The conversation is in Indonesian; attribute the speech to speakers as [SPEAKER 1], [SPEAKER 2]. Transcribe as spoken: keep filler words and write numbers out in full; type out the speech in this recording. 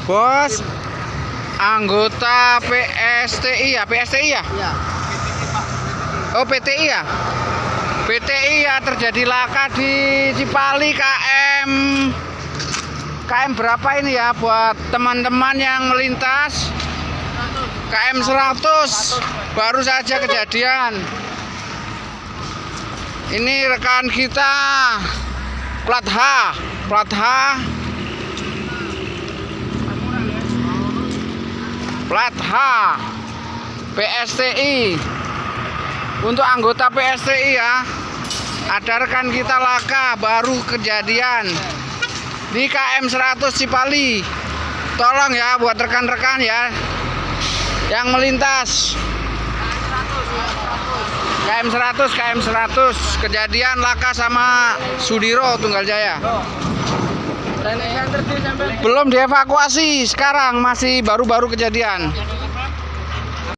[SPEAKER 1] Bos, anggota P S T I ya, P S T I ya?
[SPEAKER 2] Iya.
[SPEAKER 1] Oh, P T I ya? P T I ya, terjadi laka di Cipali K M K M berapa ini ya buat teman-teman yang melintas? K M seratus baru saja kejadian. Ini rekan kita plat H, plat H, plat H, P S T I. Untuk anggota P S T I ya, ada rekan kita laka baru kejadian di K M seratus Cipali. Tolong ya buat rekan-rekan ya yang melintas K M seratus, K M seratus kejadian laka sama Sudiro Tunggal Jaya. Belum dievakuasi, sekarang masih baru-baru kejadian.